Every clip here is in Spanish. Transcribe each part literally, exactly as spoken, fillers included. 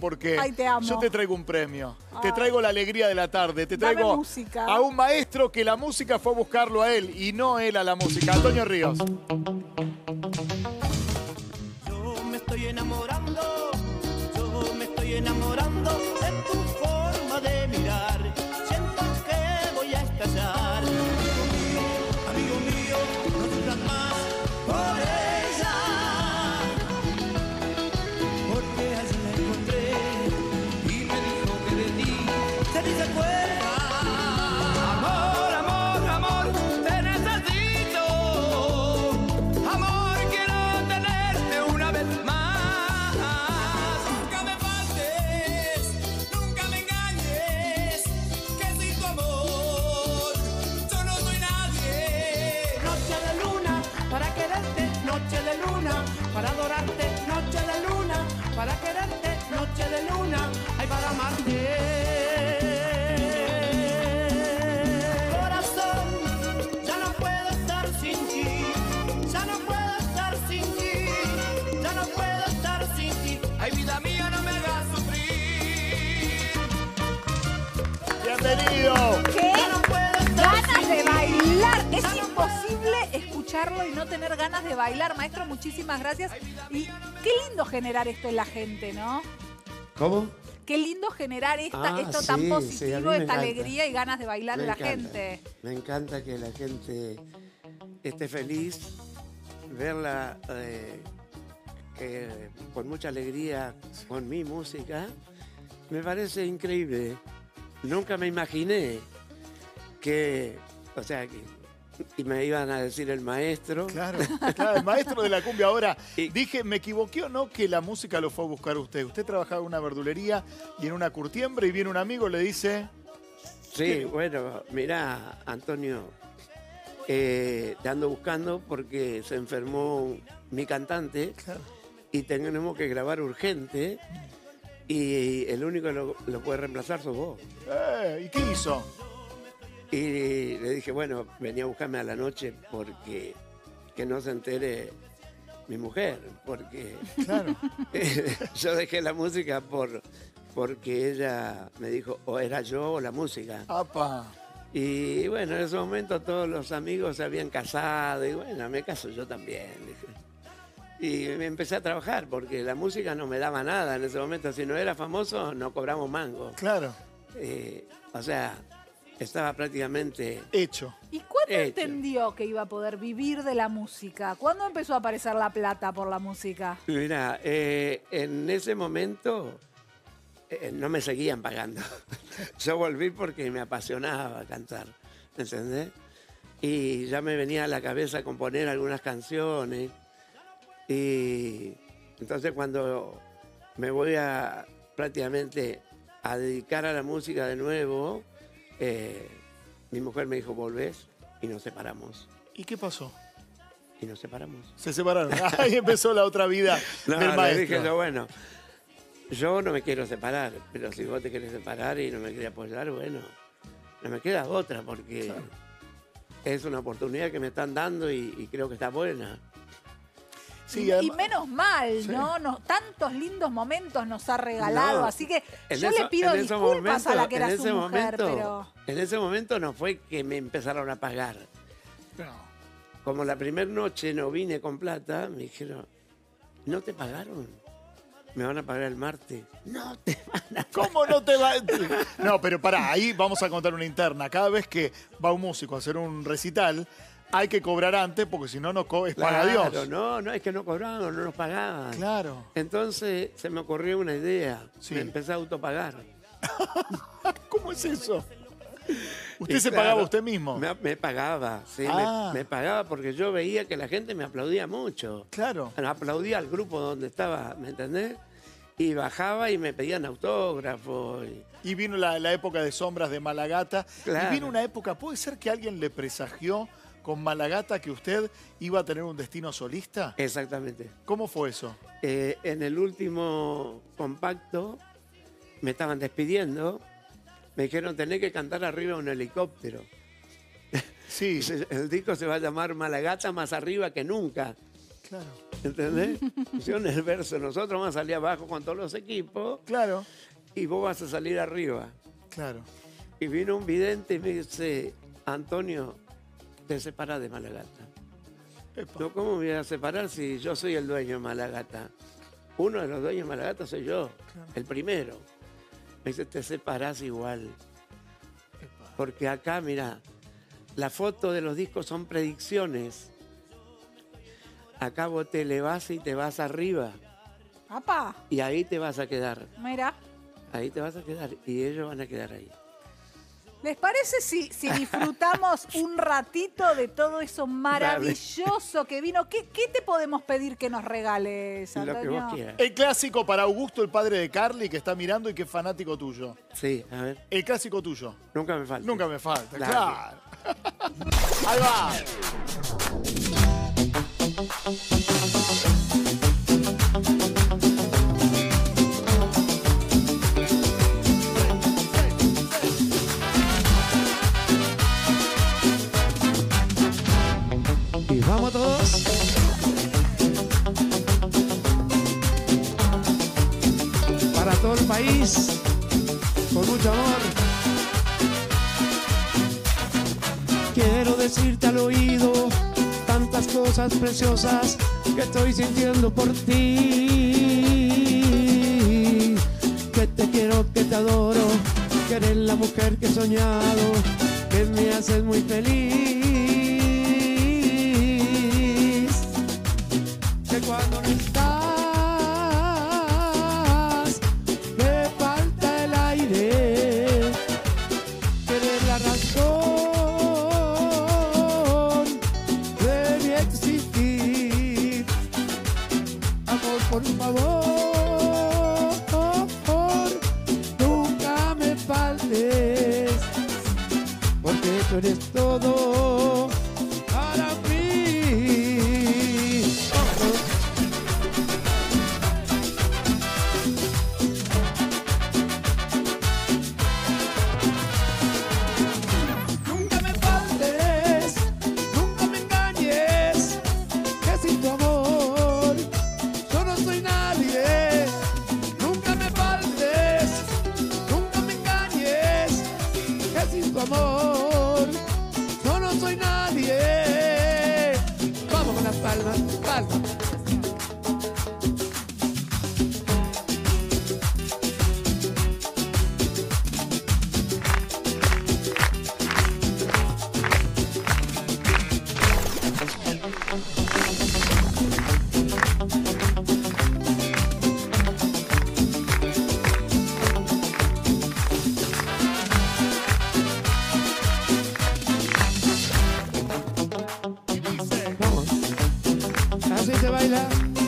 porque Ay, te amo. yo te traigo un premio. Ay. Te traigo la alegría de la tarde. Te Dame traigo música. a un maestro que la música fue a buscarlo a él y no él a la música. Antonio Ríos. Yo me estoy enamorando, yo me estoy enamorando de tu forma de mirar. Siento que voy a estallar. Amigo mío, amigo mío, no sufras más por ella. Porque allí la encontré y me dijo que de ti se dice cuenta. Amor, amor, amor, te necesito. Amor, quiero tenerte una vez más. Nunca me faltes, nunca me engañes, que sin tu amor yo no soy nadie. Noche de luna para quererte, noche de luna para adorarte, noche de luna para quererte, noche de luna hay para amarte. Corazón, ya no puedo estar sin ti, ya no puedo estar sin ti, ya no puedo estar sin ti. Ay, vida mía, no me hagas sufrir. Bienvenido. ¿Qué? Ya no puedo estar Ganas sin de ti. bailar. Es imposible escucharlo y no tener ganas de bailar. Maestro, muchísimas gracias. Y qué lindo generar esto en la gente, ¿no? ¿Cómo? Qué lindo generar esta, Ah, esto tan sí, sí, a positivo, mí me esta encanta. alegría y ganas de bailar Me en la encanta. gente. Me encanta que la gente esté feliz, verla eh, que con mucha alegría con mi música. Me parece increíble. Nunca me imaginé que, o sea, que y me iban a decir el maestro. Claro, claro, el maestro de la cumbia. Ahora, Y- dije, ¿me equivoqué o no que la música lo fue a buscar usted? Usted trabajaba en una verdulería y en una curtiembre y viene un amigo y le dice... Sí, bueno, mirá, Antonio, eh, te ando buscando porque se enfermó mi cantante Claro. y tenemos que grabar urgente y el único que lo, lo puede reemplazar sos vos. Eh, ¿Y qué hizo? Y le dije, bueno, venía a buscarme a la noche porque que no se entere mi mujer, porque Claro. yo dejé la música por porque ella me dijo, o era yo o la música. Apa. Y bueno, en ese momento todos los amigos se habían casado y bueno, me caso yo también, dije. Y me empecé a trabajar porque la música no me daba nada en ese momento. Si no era famoso, no cobramos mango. Claro. Eh, o sea, estaba prácticamente... Hecho. ¿Y cuándo Hecho. entendió que iba a poder vivir de la música? ¿Cuándo empezó a aparecer la plata por la música? Mira, eh, en ese momento eh, no me seguían pagando. Yo volví porque me apasionaba cantar, ¿entendés? Y ya me venía a la cabeza componer algunas canciones. Y entonces cuando me voy a prácticamente a dedicar a la música de nuevo, eh, mi mujer me dijo, volvés y nos separamos. ¿Y qué pasó? Y nos separamos. Se separaron. Ahí empezó la otra vida No, del le maestro. dije yo, bueno, yo no me quiero separar, pero si vos te querés separar y no me querés apoyar, bueno, no me queda otra porque Claro. es una oportunidad que me están dando y, y creo que está buena. Sí, y, y además- menos mal, Sí. ¿no? No, tantos lindos momentos nos ha regalado, No, así que En yo eso- le pido en esos disculpas a la que en era su ese mujer, momento, pero... En ese momento no fue que me empezaron a pagar. No. Como la primera noche no vine con plata, me dijeron, ¿no te pagaron? Me van a pagar el martes. No te van a ¿Cómo no te va? No, pero pará, ahí vamos a contar una interna. Cada vez que va un músico a hacer un recital, hay que cobrar antes porque si no, no co- es para Claro, Dios. no, no, es que no cobraban, no nos pagaban. Claro. Entonces se me ocurrió una idea. Sí. Me empecé a autopagar. ¿Cómo es eso? ¿Usted Y se claro, pagaba usted mismo? Me, me pagaba, sí, Ah. me, me pagaba porque yo veía que la gente me aplaudía mucho. Claro. Aplaudía al grupo donde estaba, ¿me entendés? Y bajaba y me pedían autógrafos. y- Y vino la, la época de Sombras de Malagata. Claro. Y vino una época, ¿puede ser que alguien le presagió con Malagata que usted iba a tener un destino solista? Exactamente. ¿Cómo fue eso? Eh, en el último compacto me estaban despidiendo. Me dijeron, tenés que cantar arriba de un helicóptero. Sí, El disco se va a llamar Malagata más arriba que nunca. Claro. ¿Entendés? Pusieron el verso, nosotros vamos a salir abajo con todos los equipos Claro. y vos vas a salir arriba. Claro. Y vino un vidente y me dice, Antonio, te separás de Malagata. Epa. No, ¿cómo me voy a separar si yo soy el dueño de Malagata? Uno de los dueños de Malagata soy yo, Claro. el primero. Me dice, te separás igual. Epa. Porque acá, mira, la foto de los discos son predicciones. Acá vos te elevás y te vas arriba. Papá, Y ahí te vas a quedar. mira. Ahí te vas a quedar. Y ellos van a quedar ahí. ¿Les parece si, si disfrutamos un ratito de todo eso maravilloso que vino? ¿Qué, qué te podemos pedir que nos regales, Lo que Antonio? vos quieras. El clásico para Augusto, el padre de Carly, que está mirando y que es fanático tuyo. Sí, a ver. El clásico tuyo. Nunca me falta. Nunca me falta, Claro. claro. Ahí va. Y vamos todos. Para todo el país, con mucho amor. Quiero decirte al oído tantas cosas preciosas que estoy sintiendo por ti. Que te quiero, que te adoro, que eres la mujer que he soñado, que me haces muy feliz. Que cuando no estás, me falta el aire, que eres la razón de mi existir. Amor, por favor, nunca me faltes, porque tú eres todo para mí. Nunca me faltes, nunca me engañes, que sin tu amor yo no soy nadie. Nunca me faltes, nunca me engañes, que sin tu amor yo no soy nadie. Vamos con las palmas, palmas. Vamos. Así se baila.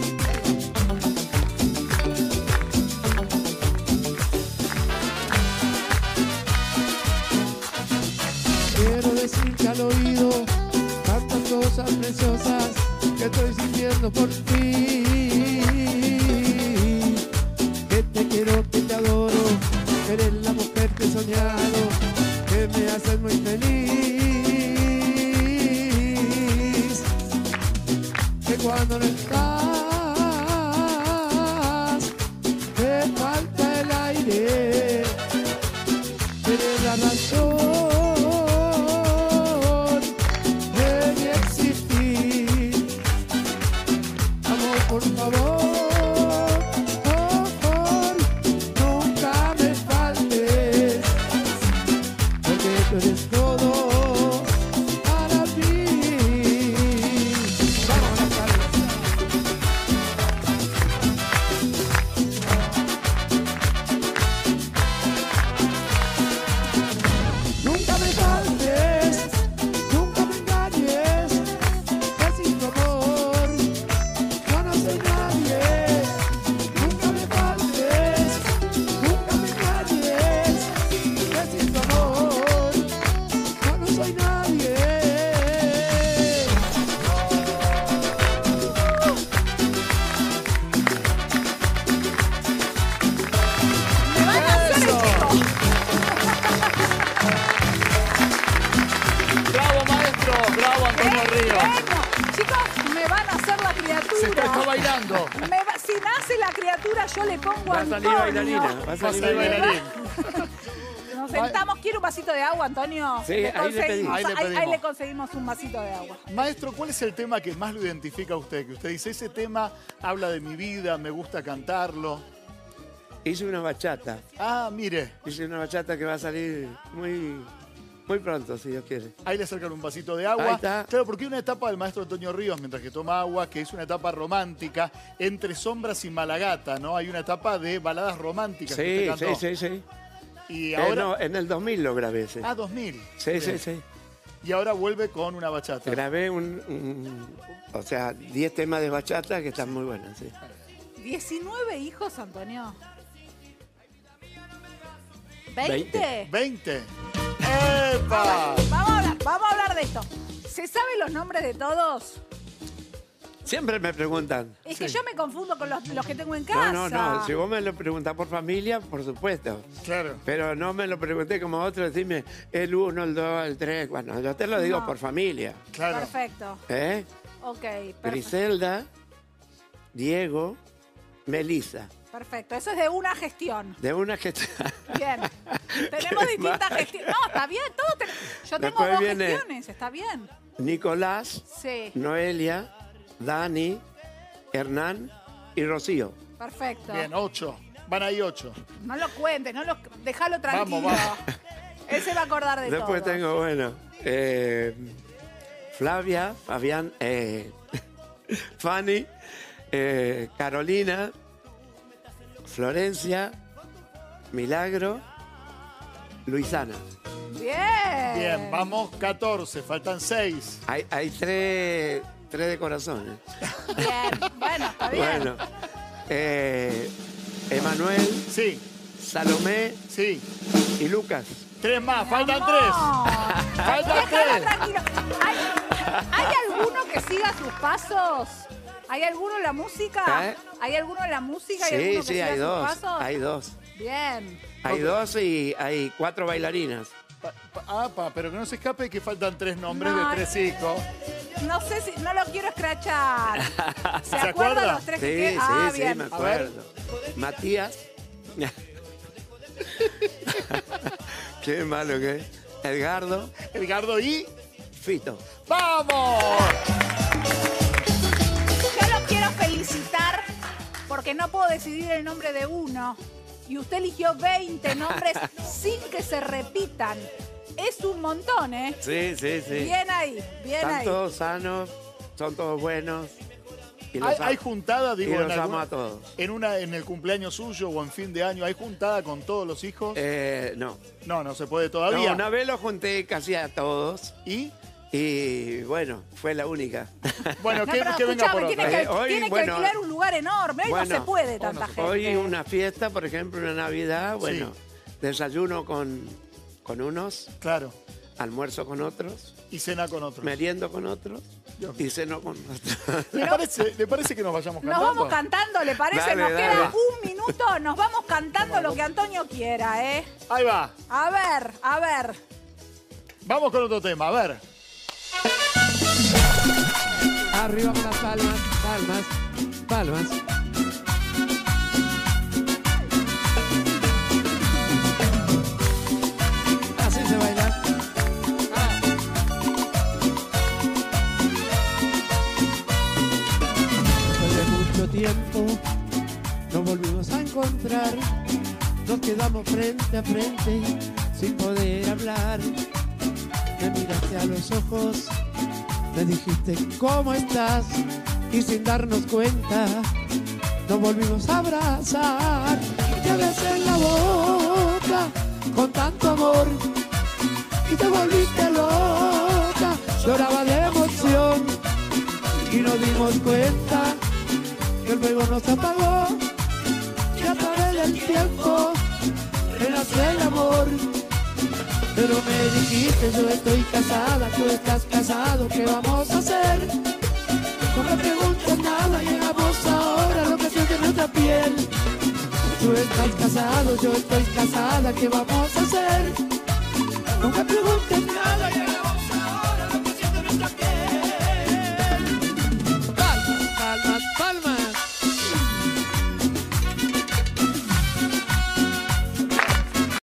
Quiero decirte al oído tantas cosas preciosas que estoy sintiendo por ti. Que te quiero, que te adoro, que eres la mujer que he soñado, que me haces muy feliz. Que cuando no estás, me falta el aire, que eres la razón de mi existir. Amor, por favor, nunca me faltes, porque tú eres todo para mí. Vamos a las palmas. bailando. Me va- si nace la criatura, yo le pongo Va a Antonio. salir bailarina. Va a Va a salir salir bailarina. bailarín. Nos sentamos, ¿quiere un vasito de agua, Antonio? Sí, ahí le conseguimos, pedimos. Ahí le ahí- ahí pedimos. le conseguimos un vasito de agua. Maestro, ¿cuál es el tema que más lo identifica a usted? Que usted dice, ese tema habla de mi vida, me gusta cantarlo. Hice una bachata. Ah, mire, Hice una bachata que va a salir muy, muy pronto, si Dios quiere. ahí le acercan un vasito de agua. Ahí está. Claro, porque hay una etapa del maestro Antonio Ríos, mientras que toma agua, que es una etapa romántica, entre sombras y Malagata, ¿no? Hay una etapa de baladas románticas que Sí, usted sí, cantó. sí, sí. Y Eh, ahora... no, en el dos mil lo grabé ese. Ah, dos mil. Sí, sí, Bien. sí. Y ahora vuelve con una bachata. Grabé un, un- o sea, diez temas de bachata que están muy buenos, sí. diecinueve hijos, Antonio. Veinte. ¿veinte? veinte. ¡Epa! Vamos a hablar, vamos a hablar de esto. ¿Se saben los nombres de todos? Siempre me preguntan. Es que Sí. yo me confundo con los, los que tengo en casa. No, no, no. Si vos me lo preguntás por familia, por supuesto. Claro. Pero no me lo pregunté como otro, decime el uno, el dos, el tres. Bueno, yo te lo digo No. por familia. Claro. Perfecto. ¿Eh? Ok, perfecto. Griselda, Diego, Melissa. Perfecto. Eso es de una gestión. De una que... Bien. Tenemos distintas Mal. gestiones. No, está bien. Todos ten- Yo tengo Después dos viene- gestiones. Está bien. Nicolás, Sí. Noelia, Dani, Hernán y Rocío. Perfecto. Bien, ocho. Van ahí ocho. No lo cuentes, no lo, déjalo tranquilo. Vamos, vamos. Él se va a acordar de Después todo. tengo, bueno, eh, Flavia, Fabián, eh, Fanny, eh, Carolina, Florencia, Milagro, Luisana. Bien. Bien, vamos catorce. Faltan seis. Hay, hay tres, tres de corazones. Bien. Bueno, está bien. Bueno, eh, Emanuel, Sí, Salomé sí. y Lucas. Tres más. Faltan Amor. tres. Faltan Déjalo tres. tranquilo. ¿Hay, hay alguno que siga sus pasos? ¿Hay alguno en la música? ¿Eh? ¿Hay alguno en la música? ¿Hay Sí, alguno que sí, siga hay sus dos. pasos? Hay dos. Bien. Hay dos y hay cuatro bailarinas. Pa- pa- ah, pa, pero que no se escape que faltan tres nombres No, de tres hijos. No sé si, no lo quiero escrachar. ¿Se, ¿Se acuerdan acuerda? los tres Sí, que sí, quedan? Ah, sí, bien. me A ver. acuerdo. Matías. Qué malo que es. Edgardo, Edgardo y... Fito. ¡Vamos! Yo lo quiero felicitar porque no puedo decidir el nombre de uno. Y usted eligió veinte nombres sin que se repitan. Es un montón, ¿eh? Sí, sí, sí. Bien ahí, bien Están ahí. todos sanos, son todos buenos. Y los ¿Hay, am- hay juntada, digo, y los en, amo alguna- a todos. en, una, en el cumpleaños suyo o en fin de año? ¿Hay juntada con todos los hijos? Eh, no. No, no se puede No, todavía. una vez los junté casi a todos. ¿Y? Y bueno, fue la única. Bueno, No, que, pero que venga por escúchame, otra. tiene, que, Eh, hoy, tiene que bueno, alquilar un lugar enorme. Hoy no bueno, se puede tanta gente. Hoy una fiesta, por ejemplo, una Navidad, bueno, Sí. desayuno con, con unos, Claro. almuerzo con otros, Y cena con otros. meriendo con otros Dios. y ceno con otros. ¿Le parece, ¿Le parece que nos vayamos Nos cantando? vamos cantando, ¿le parece? Dale, Nos dale. queda un minuto, nos vamos cantando lo que Antonio quiera, ¿eh? Ahí va. A ver, a ver. Vamos con otro tema. A ver. Arriba con las palmas, palmas, palmas. Así se baila. Ah. Después de mucho tiempo nos volvimos a encontrar. Nos quedamos frente a frente sin poder hablar. Me miraste a los ojos, me dijiste ¿cómo estás? Y sin darnos cuenta nos volvimos a abrazar. Te besé en la boca con tanto amor y te volviste loca. Lloraba de emoción y nos dimos cuenta que el fuego nos apagó y a través del tiempo renació el amor. Pero me dijiste, yo estoy casada, tú estás casado, ¿qué vamos a hacer? No me preguntes nada, llegamos ahora a lo que siente nuestra piel. Tú estás casado, yo estoy casada, ¿qué vamos a hacer? No me preguntes nada, llegamos